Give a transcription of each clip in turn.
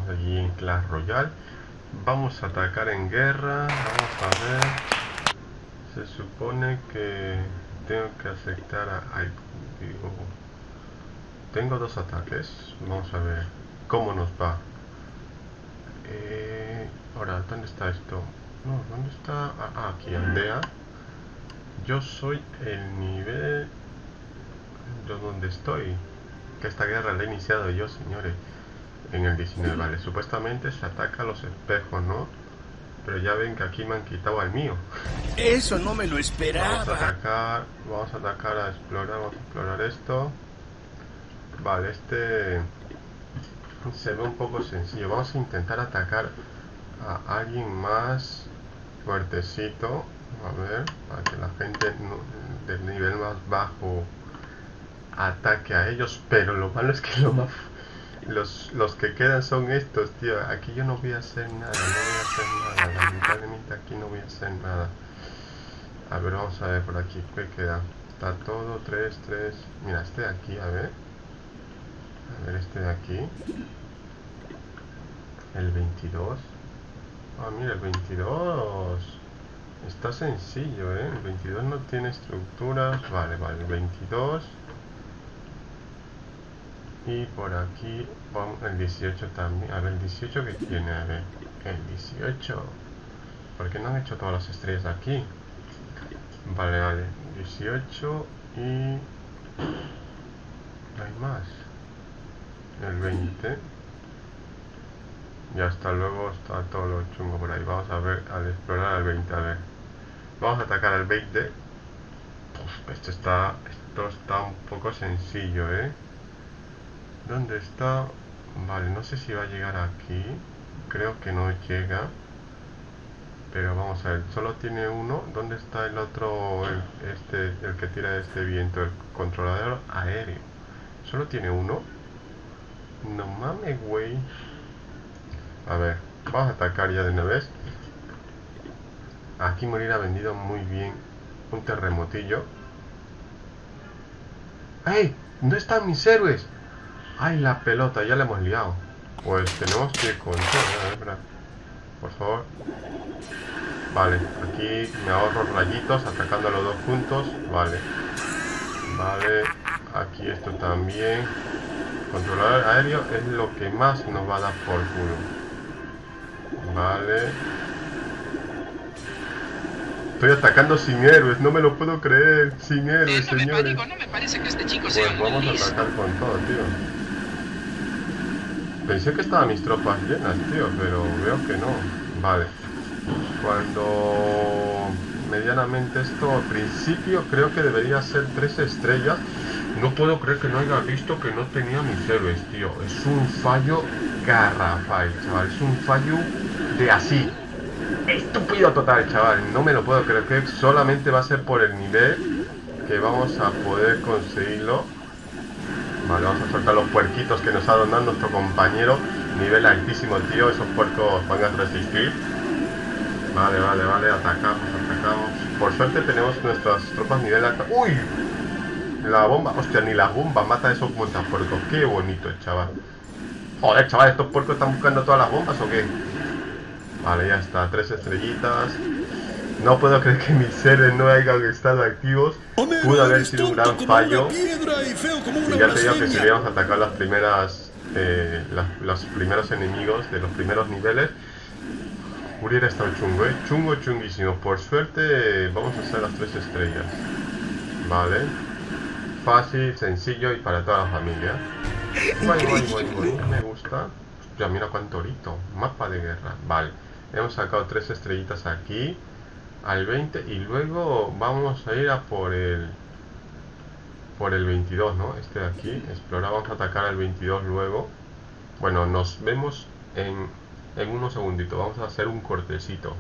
estamos allí en Clash Royale. Vamos a atacar en guerra. Vamos a ver. Se supone que tengo que aceptar a... Ay, digo, tengo dos ataques. Vamos a ver cómo nos va. Ahora, ¿dónde está esto? No, ¿dónde está? Aquí, aldea. Yo soy el nivel... Yo donde estoy. Que esta guerra la he iniciado yo, señores. En el 19, vale. Supuestamente se ataca a los espejos, ¿no? Pero ya ven que aquí me han quitado al mío. Eso no me lo esperaba. Vamos a atacar a explorar, vamos a explorar esto. Vale, este se ve un poco sencillo. Vamos a intentar atacar a alguien más fuertecito. A ver, para que la gente del nivel más bajo ataque a ellos. Pero lo malo es que los que quedan son estos, tío. Aquí yo no voy a hacer nada, lamentablemente aquí no voy a hacer nada. A ver, vamos a ver por aquí, ¿qué queda? Está todo, 3. Mira, este de aquí, a ver, este de aquí. El 22. Ah, mira, el 22 está sencillo, ¿eh? El 22 no tiene estructuras. Vale, el 22. Y por aquí, vamos, el 18 también. A ver, el 18 que tiene, a ver, el 18. ¿Por qué no han hecho todas las estrellas aquí? Vale, 18 y... no hay más. El 20. Y hasta luego está todo lo chungo por ahí. Vamos a ver, al explorar al 20, a ver. Vamos a atacar al 20. Uf, esto está un poco sencillo, ¿eh? ¿Dónde está? Vale, no sé si va a llegar aquí. Creo que no llega. Pero vamos a ver, solo tiene uno. ¿Dónde está el otro? El que tira este viento, el controlador aéreo. ¿Solo tiene uno? No mames, güey. A ver, vamos a atacar ya de una vez. Aquí Morir ha vendido muy bien un terremotillo. ¡Ey! ¿Dónde están mis héroes? ¡Ay, la pelota! Ya la hemos liado. Pues tenemos que ir con todo. A ver, espera. Por favor. Vale, aquí me ahorro rayitos atacando a los dos juntos. Vale. Vale. Aquí esto también. Controlador aéreo es lo que más nos va a dar por culo. Vale. Estoy atacando sin héroes, no me lo puedo creer. Sin héroes, señores. No me parece que este chico sea pues vamos a atacar con todo, tío. Pensé que estaban mis tropas llenas, tío, pero veo que no. Vale. Cuando medianamente esto, al principio creo que debería ser 3 estrellas. No puedo creer que no haya visto que no tenía mis héroes, tío. Es un fallo garrafal, chaval. Es un fallo de así. Estúpido total, chaval. No me lo puedo creer. Que solamente va a ser por el nivel que vamos a poder conseguirlo. Vale, vamos a soltar los puerquitos que nos ha donado nuestro compañero. Nivel altísimo, tío. Esos puercos van a resistir. Vale, atacamos. Por suerte tenemos nuestras tropas nivel alto. ¡Uy! La bomba, hostia, ni la bomba mata a esos montapuercos. Qué bonito, chaval. Joder, chaval, ¿estos puercos están buscando todas las bombas o qué? Vale, ya está, 3 estrellitas. No puedo creer que mis seres no hayan estado activos. Pudo haber sido un gran fallo. Y ya te digo que si hubiéramos atacado las primeras los primeros enemigos de los primeros niveles, hubiera estado chungo, chunguísimo. Por suerte vamos a hacer las 3 estrellas. Vale. Fácil, sencillo y para toda la familia. Guay. Me gusta. Ya mira cuánto orito. Mapa de guerra. Vale. Hemos sacado 3 estrellitas aquí. Al 20. Y luego vamos a ir a por el 22, ¿no? Este de aquí. Explorar. Vamos a atacar al 22 luego. Bueno, nos vemos en unos segunditos. Vamos a hacer un cortecito.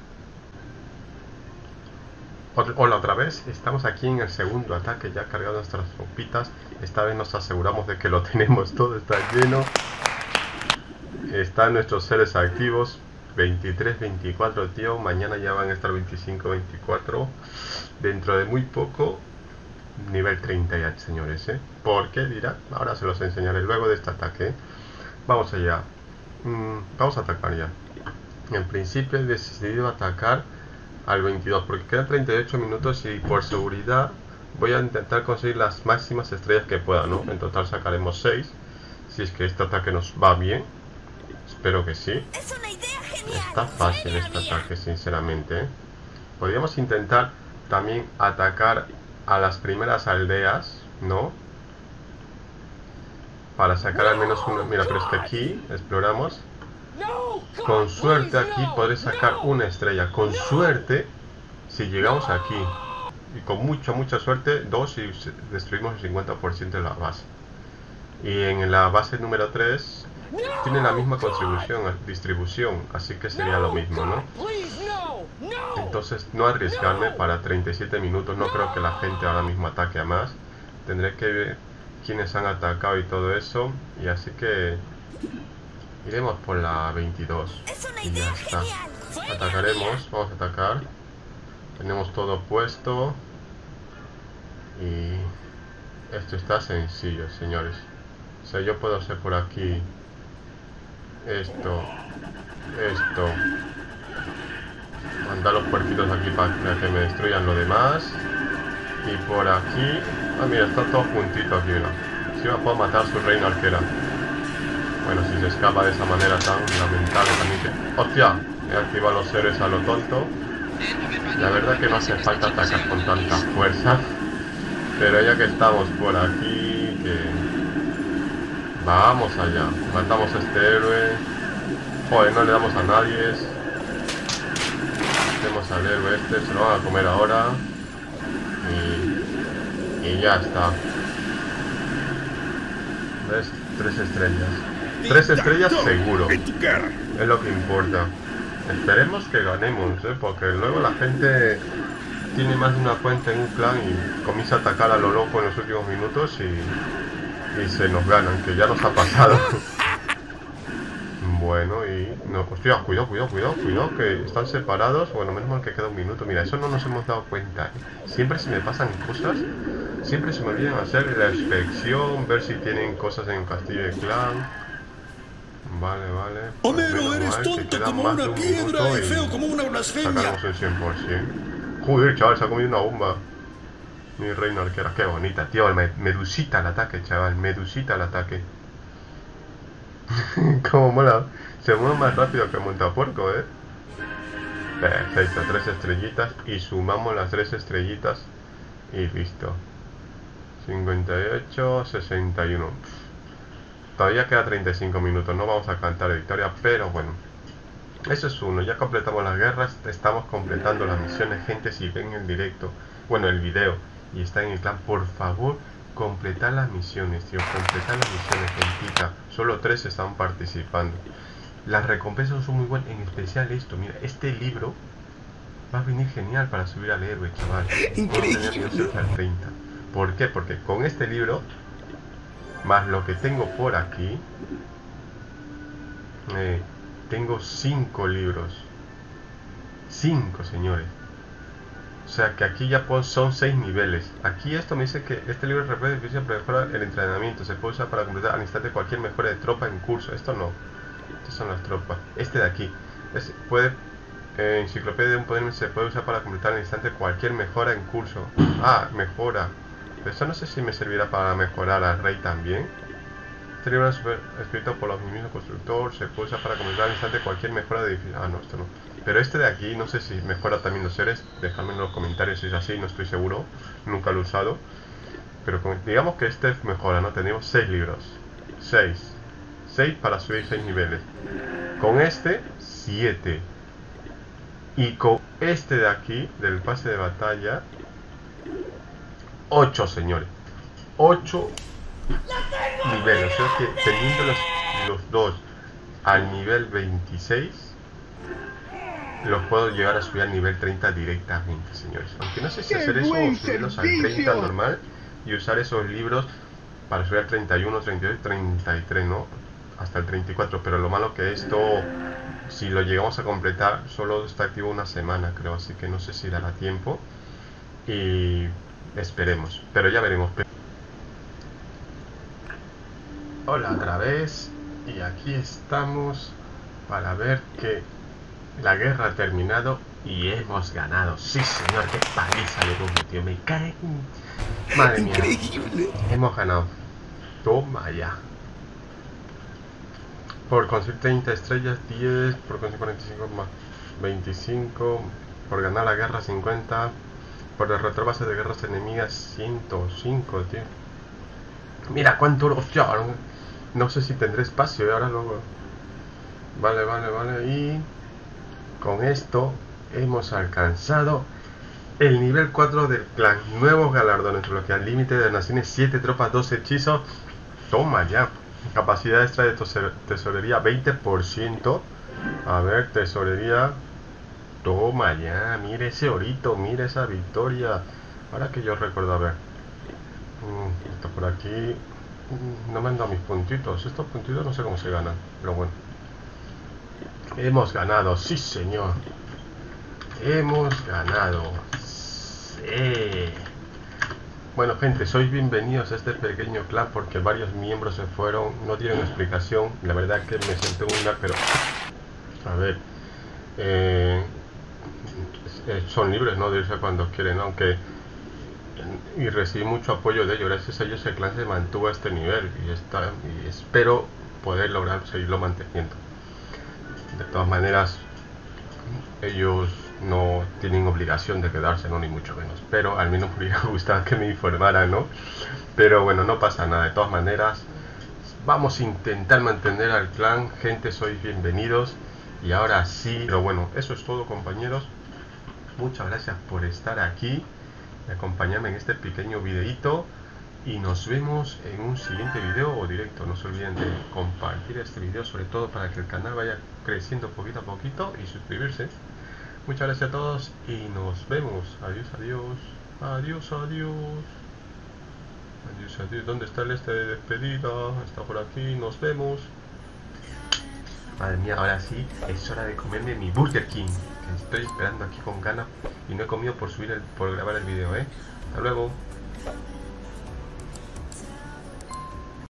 Hola otra vez, estamos aquí en el segundo ataque, ya cargado nuestras tropitas. Esta vez nos aseguramos de que lo tenemos todo, está lleno. Están nuestros seres activos, 23, 24, tío. Mañana ya van a estar 25, 24. Dentro de muy poco, nivel 30 ya, señores, ¿eh? ¿Por qué dirá? Ahora se los enseñaré luego de este ataque. Vamos allá. Vamos a atacar ya. En principio he decidido atacar al 22 porque quedan 38 minutos y por seguridad voy a intentar conseguir las máximas estrellas que pueda, ¿no? En total sacaremos 6 si es que este ataque nos va bien. Espero que sí. Es una idea genial. Está fácil este ataque, sinceramente, ¿eh? Podríamos intentar también atacar a las primeras aldeas, ¿no? Para sacar al menos uno. Mira, pero es que aquí exploramos. Con suerte aquí podré sacar una estrella. Con suerte, si llegamos aquí. Y con mucha suerte, 2 y destruimos el 50% de la base. Y en la base número 3 tiene la misma distribución, así que sería lo mismo, ¿no? Entonces no arriesgarme para 37 minutos. No creo que la gente ahora mismo ataque a más. Tendré que ver quiénes han atacado y todo eso. Y así que iremos por la 22 y ya está. Atacaremos, vamos a atacar. Tenemos todo puesto. Y esto está sencillo, señores. O sea, yo puedo hacer por aquí esto, mandar los puerquitos aquí para que me destruyan lo demás. Y por aquí, ah mira, está todo juntito aquí, mira. Si me puedo matar su reina arquera. Bueno, si se escapa de esa manera tan lamentable también que... ¡Hostia! He activado los héroes a lo tonto. La verdad que no hace falta atacar con tanta fuerza. Pero ya que estamos por aquí, que... vamos allá. Matamos a este héroe. Joder, no le damos a nadie. Matemos al héroe este, se lo van a comer ahora. Y ya está. ¿Ves? 3 estrellas. 3 estrellas seguro. Es lo que importa. Esperemos que ganemos, porque luego la gente tiene más de una cuenta en un clan y comienza a atacar a lo loco en los últimos minutos y se nos ganan, que ya nos ha pasado. Bueno, y... no, hostia, cuidado, que están separados. Bueno, menos mal que queda un minuto. Mira, eso no nos hemos dado cuenta. Siempre se me pasan cosas. Siempre se me olvidan hacer la inspección, ver si tienen cosas en el castillo de clan. Vale. Pues Homero, eres tonto como una piedra y feo como una blasfemia. Sacamos el 100%. Joder, chaval, se ha comido una bomba. Mi reina arquera, qué bonita, tío. Medusita el ataque, chaval. Medusita el ataque. Como mola. Se mueve más rápido que montapuerco, Perfecto, 3 estrellitas. Y sumamos las 3 estrellitas. Y listo. 58, 61. Todavía queda 35 minutos. No vamos a cantar de victoria, pero bueno. Eso es uno. Ya completamos las guerras. Estamos completando las misiones. Gente, si ven el directo, bueno, el video, y está en el clan, por favor, completar las misiones, tío. Completar las misiones, gentita. Solo 3 están participando. Las recompensas son muy buenas. En especial esto. Mira, este libro va a venir genial para subir al héroe, chaval. Increíble. Al 30. ¿Por qué? Porque con este libro, más lo que tengo por aquí, tengo 5 libros. 5, señores. O sea que aquí ya son 6 niveles. Aquí esto me dice que este libro refuerza difícil para mejorar el entrenamiento. Se puede usar para completar al instante cualquier mejora de tropa en curso. Esto no. Estas son las tropas. Este de aquí. Enciclopedia de un poder se puede usar para completar al instante cualquier mejora en curso. Ah, mejora. Pero eso no sé si me servirá para mejorar al rey también. Este libro es escrito por los mismos constructores. Se puede usar para completar al instante cualquier mejora de edificio. Ah, no, esto no. Pero este de aquí, no sé si mejora también los seres. Dejadme en los comentarios si es así, no estoy seguro. Nunca lo he usado. Pero digamos que este mejora, ¿no? Tenemos 6 libros. 6 para subir 6 niveles. Con este, 7. Y con este de aquí, del pase de batalla, 8, señores. 8 niveles. O sea que teniendo los dos al nivel 26, los puedo llegar a subir al nivel 30 directamente, señores. Aunque no sé si hacer eso o subirlos al 30 normal y usar esos libros para subir al 31, 32, 33, ¿no? Hasta el 34. Pero lo malo que esto, si lo llegamos a completar, solo está activo una semana, creo. Así que no sé si dará tiempo. Y esperemos. Pero ya veremos. Hola otra vez. Y aquí estamos para ver que la guerra ha terminado y hemos ganado. Sí, señor, qué paliza le hemos metido. Me cae. Madre mía. Increíble. Hemos ganado. Toma ya. Por conseguir 30 estrellas, 10. Por conseguir 45 más 25. Por ganar la guerra, 50. Por derrotar bases de guerras enemigas, 105, tío. Mira cuánto. Hostia, no sé si tendré espacio, ahora luego. Vale. Y con esto hemos alcanzado el nivel 4 del clan. Nuevos galardones. Bloquear límite de naciones, 7 tropas, 2 hechizos. Toma ya. Capacidad extra de tesorería, 20%. A ver, tesorería. Toma ya. Mire ese orito, mire esa victoria. Ahora que yo recuerdo, a ver. Esto por aquí. No me han dado mis puntitos. Estos puntitos no sé cómo se ganan, pero bueno. Hemos ganado, sí señor. Hemos ganado. Sí. Bueno, gente, sois bienvenidos a este pequeño clan porque varios miembros se fueron, no dieron explicación. La verdad que me senté una, pero a ver, son libres, ¿no? De irse cuando quieren, aunque y recibí mucho apoyo de ellos. Gracias a ellos el clan se mantuvo a este nivel y espero poder lograr seguirlo manteniendo. De todas maneras, ellos no tienen obligación de quedarse, no, ni mucho menos, pero al menos me hubiera gustado que me informaran, ¿no? Pero bueno, no pasa nada. De todas maneras, vamos a intentar mantener al clan. Gente, sois bienvenidos. Y ahora sí, pero bueno, eso es todo, compañeros. Muchas gracias por estar aquí, acompañarme en este pequeño videito, y nos vemos en un siguiente video o directo. No se olviden de compartir este video, sobre todo para que el canal vaya creciendo poquito a poquito, y suscribirse. Muchas gracias a todos y nos vemos. Adiós. ¿Dónde está el este de despedida? Está por aquí. Nos vemos. Madre mía, ahora sí es hora de comerme mi Burger King, que estoy esperando aquí con ganas y no he comido por grabar el video, Hasta luego.